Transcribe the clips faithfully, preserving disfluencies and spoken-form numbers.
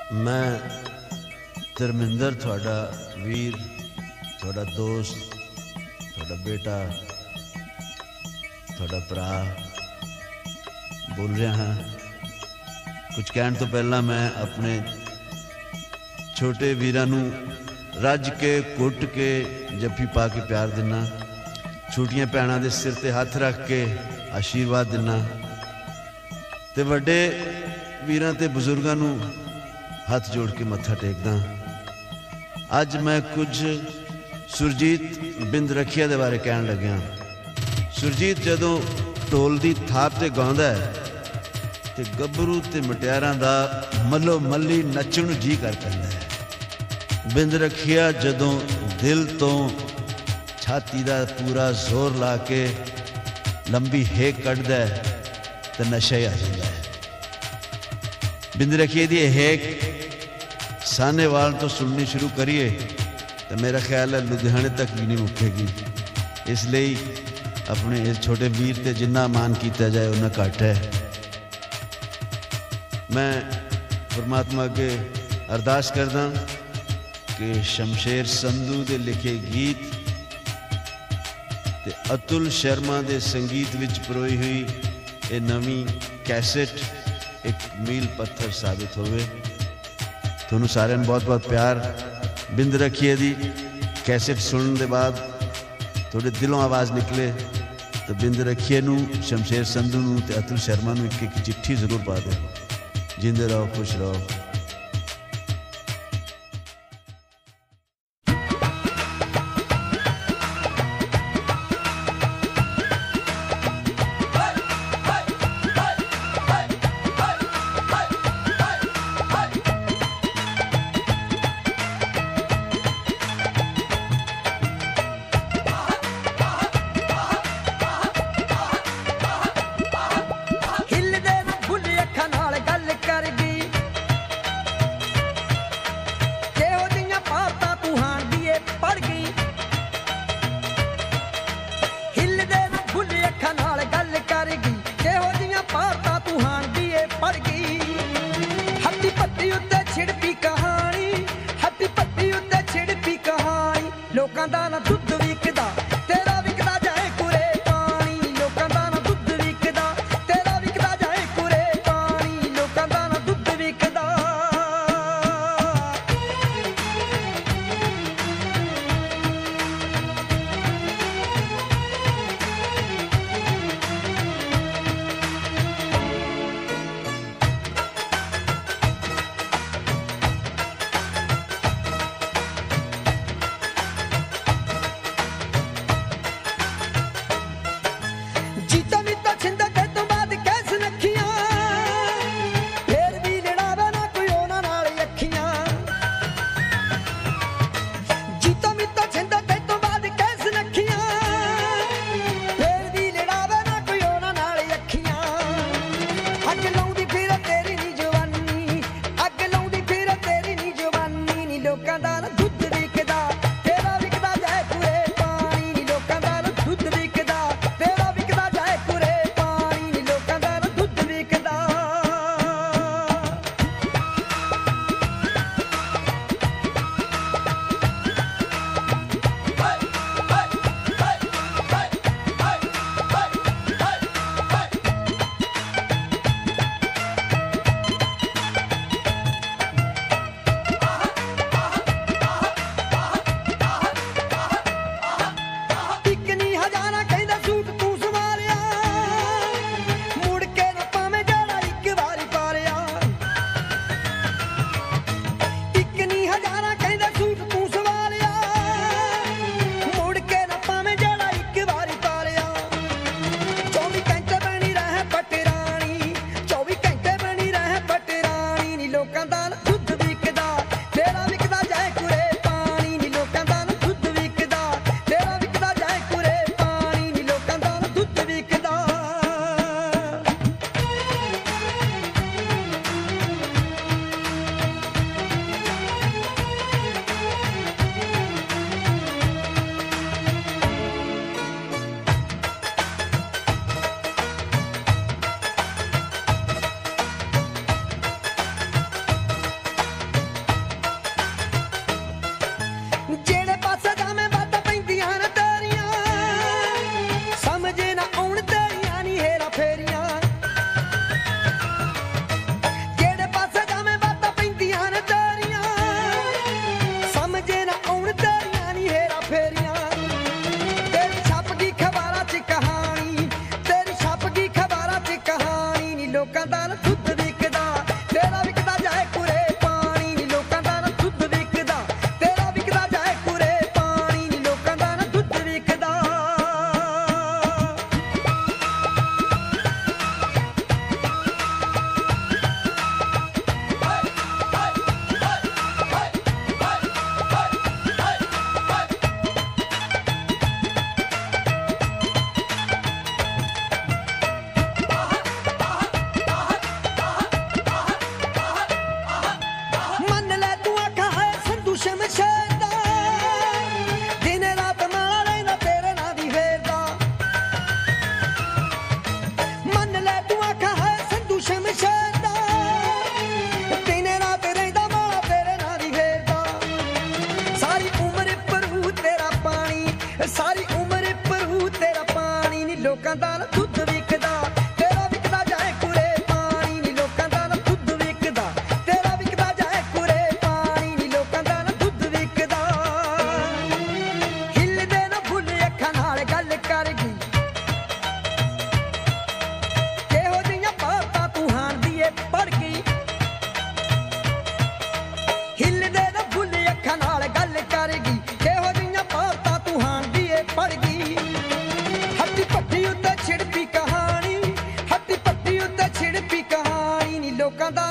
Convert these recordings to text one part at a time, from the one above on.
मैं धर्मिंदर थोड़ा वीर, थोड़ा दोस्त, थोड़ा बेटा, थोड़ा भरा बोल रहा हाँ। कुछ कहने तो पहला मैं अपने छोटे वीरां नूं रज के कुट के जफ्फी पा के प्यार दिना, छोटियां भैणां दे सिर ते हथ रख के आशीर्वाद दिना ते वड्डे वीरां ते बजुर्गां नूं हथ जोड़ के मत्था टेकदा। अज मैं कुछ सुरजीत बिंद रखिया दे बारे कहन लग्या। सुरजीत जदों ढोल दी थाप ते गाउंदा है ते गभरू ते मटियारां दा मल्लो मल्ली नच्चण नूं जी कर पैंदा है। बिंद रखिया जदों दिल तो छाती दा पूरा जोर ला के लंबी हेक कढ़दा है ते नशा ही आ जांदा है। बिंद रखिए दी हेक सानेवाल तो सुननी शुरू करिए तो मेरा ख्याल है लुधियाने तक भी नहीं मुकेगी। इसलिए अपने इस छोटे वीर ते जिन्ना मान किया जाए उन्ना घट है। मैं परमात्मा अगे अरदास करदा कि शमशेर संधू दे लिखे गीत ते अतुल शर्मा दे संगीत विच परोई हुई ये नवी कैसेट एक मील पत्थर साबित होवे। तुहानू सारिਆਂ ਨੂੰ बहुत बहुत प्यार। बिंद रखिए दी कैसेट सुनने के बाद थोड़े दिलों आवाज़ निकले तो बिंद रखिए नू शमशेर संधू नू ते अतुल शर्मा नू एक एक चिट्ठी जरूर पा दे। जिंदे रहो, खुश रहो।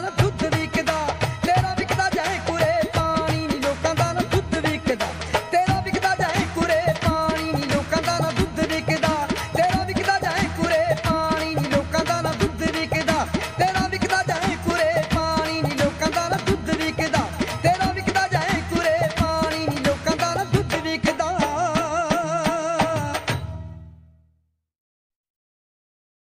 ਨਾਲ ਦੁੱਧ